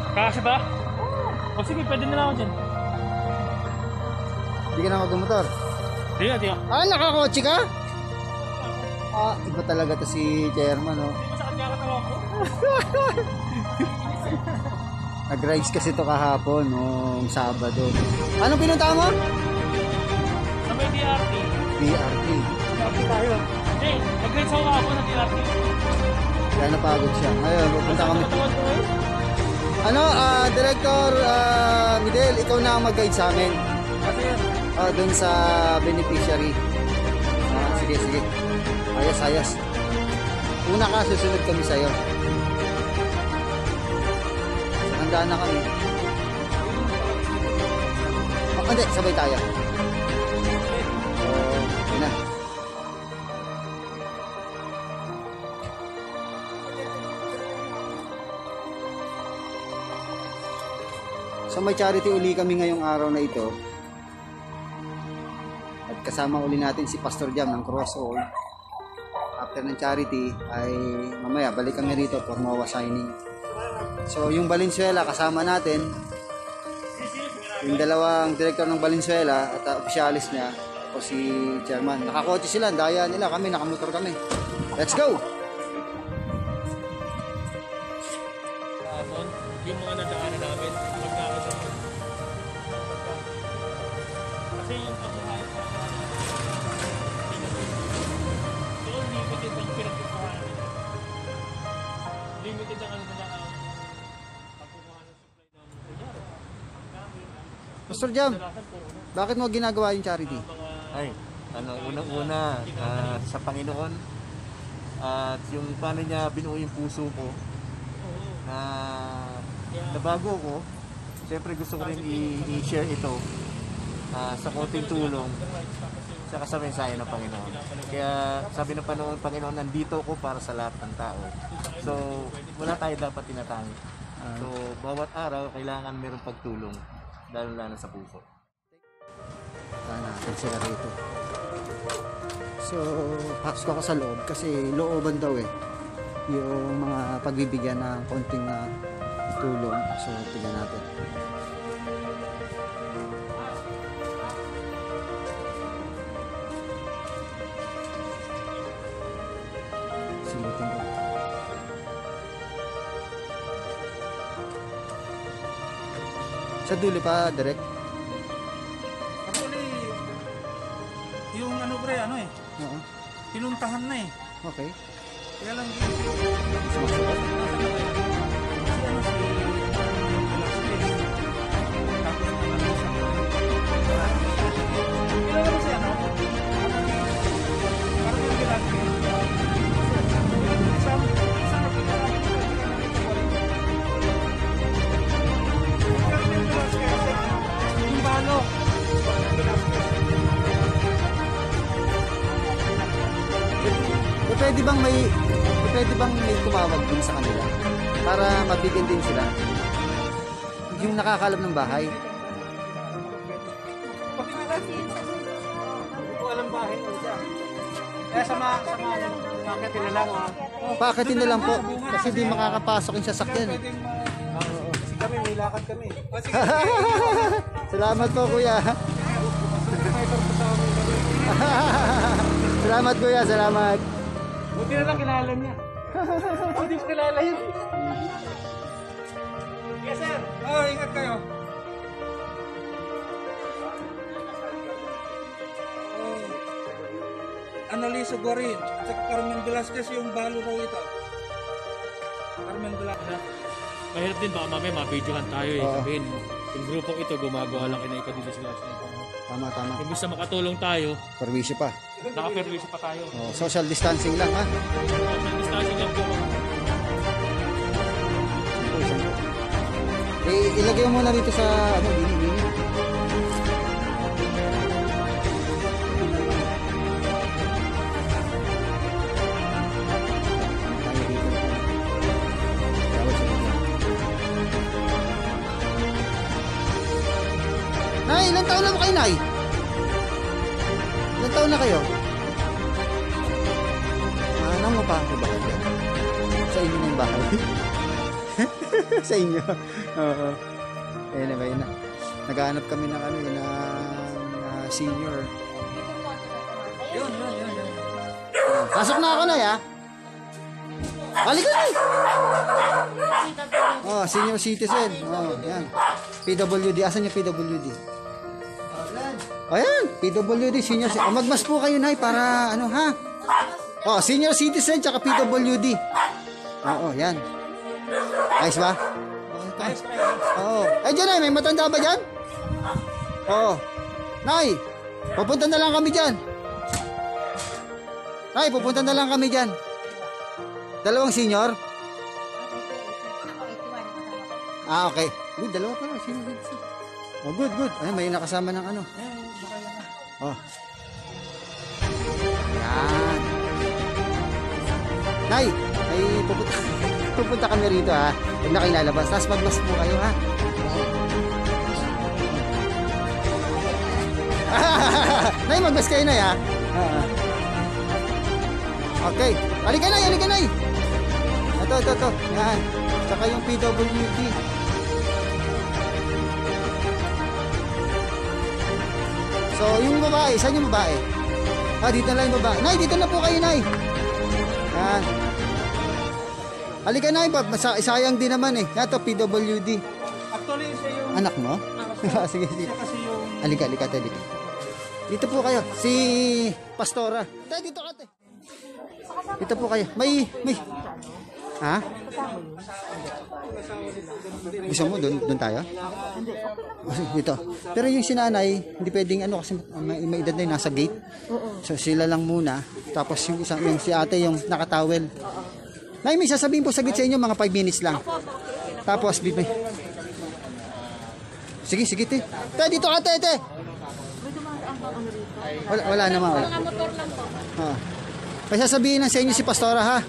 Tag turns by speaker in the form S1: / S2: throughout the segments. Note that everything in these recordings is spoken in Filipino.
S1: Kasi ba? O sige, pwede na lang ako dyan.
S2: Hindi ka na magmumotor.
S1: Di nga.
S2: Ah, nakakotse ka? Ah, iba talaga to si Chairman, oh.
S1: Di masakit nga katawa ko.
S2: Nag-rides kasi to kahapon, noong Sabado. Anong pinunta mo?
S1: Sa may DRT.
S2: BRT.
S1: Sabi tayo. Eh, nag-rides ako ako ng DRT.
S2: Kaya napagod siya. Ngayon, pupunta kami.
S1: Katawan ko eh.
S2: Ano, Director Midel, ikaw na ang mag-guide sa amin.
S1: Kasi yan.
S2: Doon sa beneficiary. Sige. Ayos. Una ka, susunod kami sa'yo. So, handa na kami. Hindi, sabay tayo. So, yun na. So may charity uli kami ngayong araw na ito. At kasama uli natin si Pastor Jam ng Crossroad. After ng charity ay mamaya balik kami rito for MOA signing. So yung Valenzuela kasama natin. Yung dalawang direktor ng Valenzuela at opisyalis niya o si Chairman. Nakakotse sila, daya nila kami, nakamotor kami. Let's go!
S1: Yung mga nadaanan namin, magkakasama. Kasi yung kabuhayan sa so, limited ang pinagkukuhaan nila. Limited ang ano nila ang pagkukuha ng supply ng kunyari.
S2: Pastor Jam, bakit mo ginagawa yung charity?
S3: Ay, unang-una sa Panginoon at yung paano niya binuo yung puso ko na nabago ko. Siyempre gusto ko rin i-share ito sa konting tulong sa mensahe ng Panginoon. Kaya sabi ng Panginoon, nandito ako para sa lahat ng tao. So, wala tayo dapat tinatangi. So, bawat araw kailangan mayroong pagtulong, lalo-lalo sa puso.
S2: Natin sila rito. So, pasok ako sa loob kasi looban daw yung mga pagbibigyan ng konting tulong. So, tignan natin. Silitin ko. Sa dulo pa, direct.
S4: Actually, yung ano pre,
S2: Oo.
S4: pinuntahan na eh.
S2: Okay.
S4: Kaya lang
S2: Sumasagot. Pwede bang may tumawag din sa kanila para mabigyan din sila yung nakakalap ng bahay?
S4: Hindi ko alam bahay mo siya. Kaya sama pakitin na lang
S2: Pakatin na lang po kasi di makakapasok yung sasakyan.
S4: Kasi kami, may lakad kami.
S2: Salamat po kuya. Salamat kuya, salamat.
S4: Buti na lang kilala niya. Hindi ko kilala yun. Yes sir. Ingat kayo. Annalisa Guarin at saka Carmen Velasquez yung balo raw ito. Carmen Velasquez.
S1: Mahirap din baka mamaya mabidyohan tayo eh.
S2: Oo.
S1: Sabihin, yung grupong ito gumagawa lang kinay dito sila.
S2: Tama.
S1: Imbis na makatulong tayo,
S2: Perwisyo pa.
S1: nakaperwisyo pa tayo.
S2: Social distancing lang ha.
S1: Social distancing lang po.
S2: Ilagay mo muna dito sa bini. Nay, ilang taon na mo kayo, Nay? Ilang taon na kayo? Ano mo pa ako ba? Sa inyo na yung bahay. Sa inyo. Oo. Anyway na. Naghahanap kami ng ano, ng senior.
S4: Yun.
S2: Pasok na ako na ya. Halika na. Oh, senior citizen. Oh, yan. PWD. Asan yung PWD? Ayan, PWD, senior citizen. Magmas po kayo, Nay, para ano, ha? Oh, senior citizen, tsaka PWD. Oo, yan. Ayos ba?
S4: Ayos pa.
S2: Oo. Eh, dyan, Nay, may matanda ba dyan? Oo. Nay, pupunta na lang kami dyan. Nay, pupunta na lang kami dyan. Dalawang senior? Ah, okay. Good, dalawa pala. Senior citizen. Oh, good. Ay, may nakasama ng ano. Oh. Yan. Nay, may pupunta kami rito ha. Huwag na kayo lalabas. Tapos magmas po kayo ha. Nay, magmas kayo na ha. Okay. Halika Nay. Ito. Yan. Saka yung PWD. So, yung babae, saan yung babae? Ah, dito na lang yung babae. Nay, dito na po kayo, Nay. Yan. Halika, Nay. Sayang din naman eh. Yan to, PWD.
S4: Actually, siya yung...
S2: Anak mo? Sige.
S4: Siya kasi yung...
S2: Halika tayo dito. Dito po kayo. Si Pastora. Tayo dito ka, tayo. Dito po kayo. May... Ha? Gusto mo? Doon tayo? Dito. Pero yung sinanay, hindi pwedeng ano kasi may edad na yun, nasa gate. So sila lang muna. Tapos yung si ate yung nakatawel. Nay, may sasabihin po saglit sa inyo, mga 5 minutes lang. Tapos, sige, te. Te, dito ate. Wala naman.
S5: Mga motor lang po.
S2: May sasabihin na sa inyo si Pastora, ha?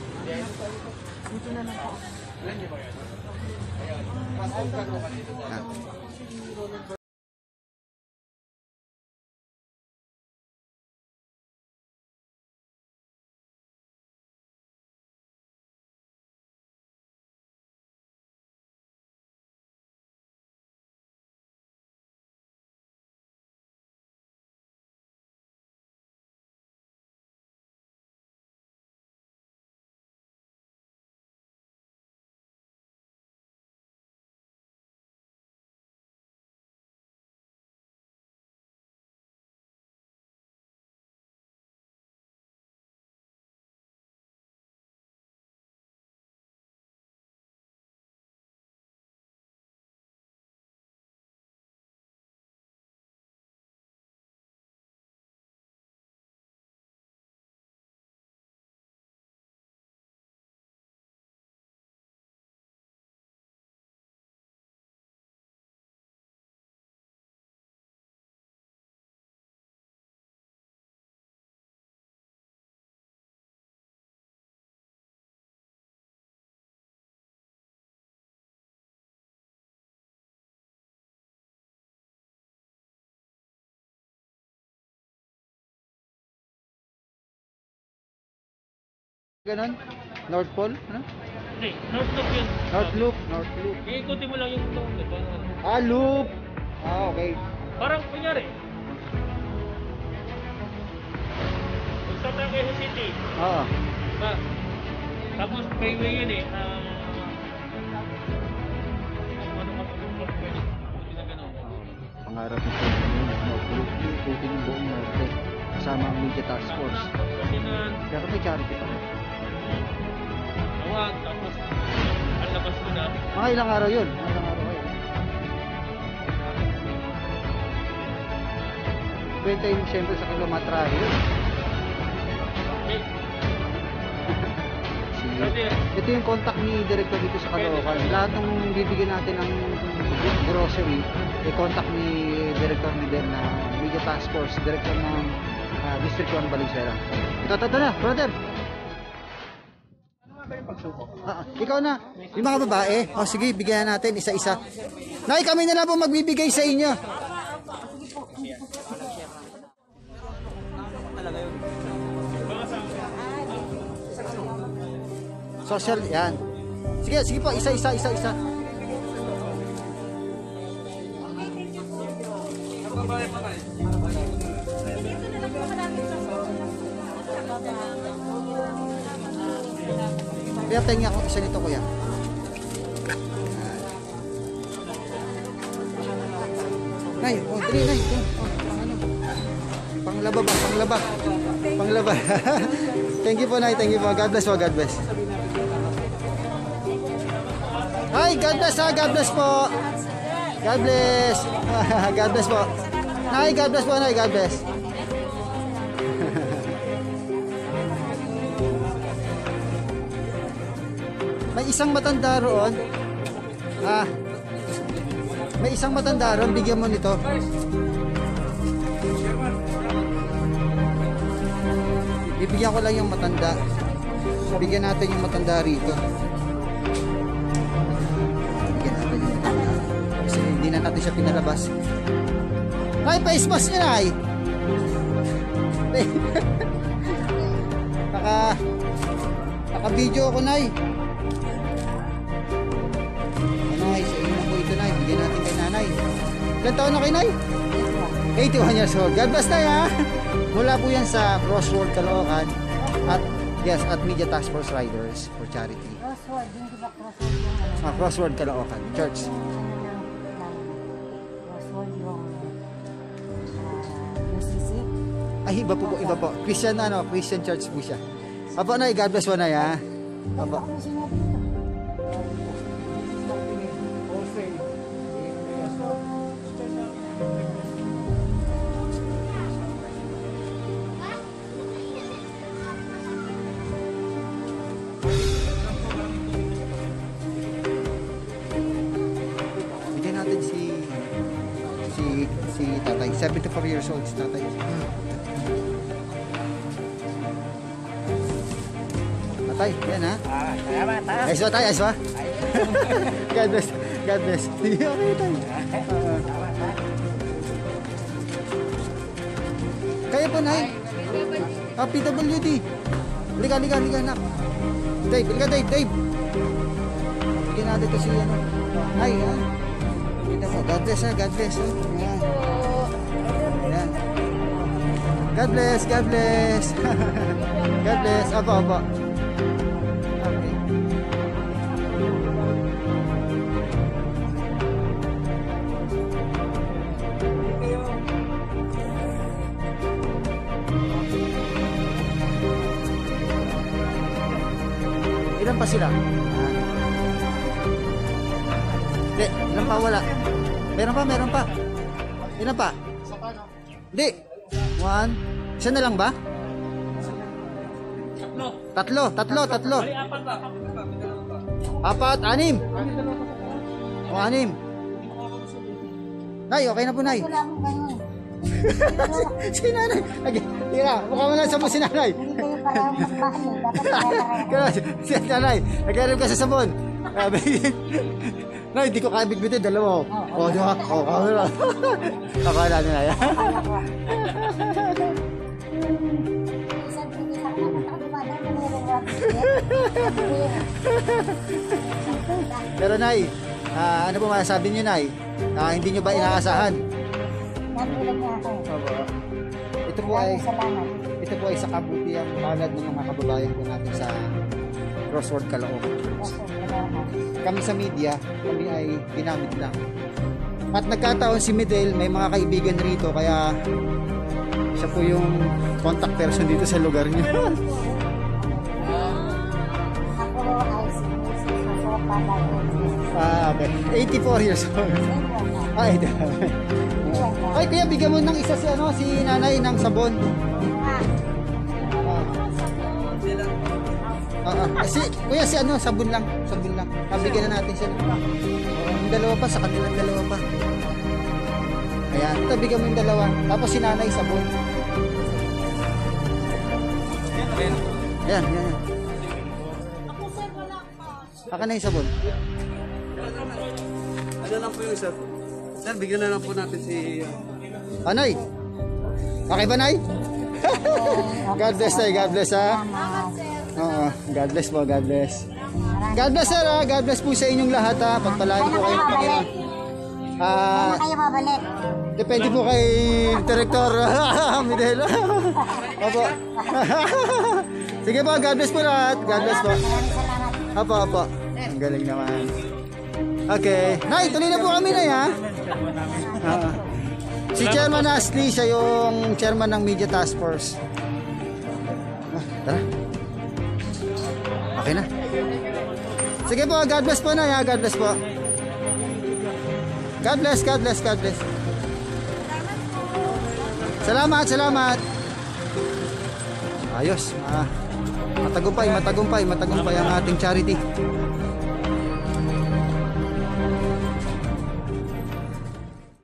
S2: Ganon? North Pole? Ano?
S1: Hindi, North Loop yun.
S2: North Loop.
S1: Iikutin mo lang yung loop.
S2: Ah, loop. Ah, okay.
S1: Parang kunyari. Start tayo Quezon City.
S2: Oo.
S1: Ba? Tapos highway yun eh. Ano ka pwede na gano'n.
S2: Pangarap ko North Loop. Ikutin yung buong norte. Kasama ang media task force.
S1: Kasi na
S2: Pero may charity pa rin.
S1: tawag, tapos ang labas mo na.
S2: Mga ilang araw yun? Mga ilang araw kayo? Kwenta yung siyempre sa kilometrahe yun.
S1: Eh,
S2: Sige. Ito yung contact ni Director dito sa Caloocan. Lahat ng bibigyan natin ng grocery, i-contact ni Director ni Den na Media Task Force, Director ng District 1 Valenzuela. Ito na, brother! Ikaw na. Yung mga babae. O sige, bigyan natin isa-isa. Nay, kami na lang po magbibigay sa inyo. Social, yan. Sige, sige po, isa. Kuya, tingin ako isa nito, kuya. Nay, oh, dali, Nay. Oh, ano? Panglaba ba? Panglaba. Thank you po, Nay. Thank you po. God bless po, God bless. Hi, God bless ha. God bless po. God bless. God bless po. Nay, God bless po, Nay. God bless. May isang matanda roon. May isang matanda roon. Bigyan mo nito. Bibigyan ko lang yung matanda. Bigyan natin yung matanda rito. Bigyan natin yung matanda. Kasi hindi na natin siya pinalabas. Nay, face mask niya, Nay. Naka-video ako, Nay. Nay, sa inyo po ito, Nay. Bigyan natin kay Nanay. Ilan taon na kay Nay? 81 years old. God bless, Nay, ha? Mula po yan sa Crossroad, Caloocan. At, yes, at Media Task Force Riders for Charity.
S5: Crossword, hindi ba crossword yung ano?
S2: Crossroad, Caloocan. Church.
S5: Crossword yung UCC.
S2: Ay, iba po. Christian, Christian Church po siya. Apo, Nay. God bless po, Nay, ha? Apo.
S5: Ano sinabi ito?
S2: Bigyan natin si tatay. 74 years old si tatay. Tatay, yan ha? Ayos ba tayo? Ayos ba? God bless. God bless. Okay tayo. Kaya po, Nay. PWD. Liga, anak. Dave, Dave. Bigyan natin ito si ano. Nay, ha? God bless, ha? God bless. Yan. Yan. God bless. God bless. Apo. Okay. Ilan pa sila? Hindi, ilan pa wala? Meron pa. Ilan pa? Hindi. 1. Isa na lang ba? Tatlo. 4, 6. O, 6. Nay, okay na po, Nay.
S5: Wala akong ganun.
S2: Si Nanay. Tira, mukha mo lang sa mo si Nanay.
S5: Hindi kayo parang magmahal eh. Dapat kaya
S2: Si Nanay, nagkaroon ka sa sabon. Nay, hindi ko kaya bitbitin, dalawa. O, di ba? O, kamera. Akala nila yan.
S5: Sabi ko sa akin, nakakabada na mayroong rabbit.
S2: Pero Nay, ano po masasabi niyo, Nay? Hindi niyo ba inaasahan?
S5: Nagulat niya ako.
S2: Ito po ay
S5: Salamat.
S2: ito po ay sa kabutihang palad ng mga kababayan po natin sa Crossroad, Caloocan. Kami sa media, kami ay ginamit lang. At nagkataon si Midel, may mga kaibigan rito, kaya siya po yung contact person dito sa lugar niyo.
S5: Ako ay sa pala.
S2: Okay. 84 years old. Ay, ay, kuya, bigyan mo ng isa si Nanay ng sabon. Kuya, sabon lang. Bigyan na natin siya. Yung dalawa pa, sa kanilang dalawa pa. Ayan, ito, bigyan mo yung dalawa. Tapos si Nanay, sabon. Ayan. Aka na yung sabon.
S4: Ano lang po yung sir? Sir, bigyan na lang po natin si...
S2: Nay? Okay ba, Nay? God bless, Nay. God bless, ha? Oo, God bless po, God bless. God bless sir, ha? God bless po sa inyong lahat, ha? Pagpalain po kayo ng Panginoon.
S5: Kailan kayo babalik?
S2: Depende po kay Director Midel. Opo. Sige po, God bless po lahat. God bless po.
S5: Maraming salamat.
S2: Opo. Ang galing naman. Okay. Nay, tuloy na po kami na ha. Oo. Si Chairman Ashley, siya yung chairman ng Media Task Force. Tara. Okay na. Sige po, God bless po na ha. God bless po. God bless, God bless, God bless. Salamat, salamat. Ayos. Matagumpay ang ating charity.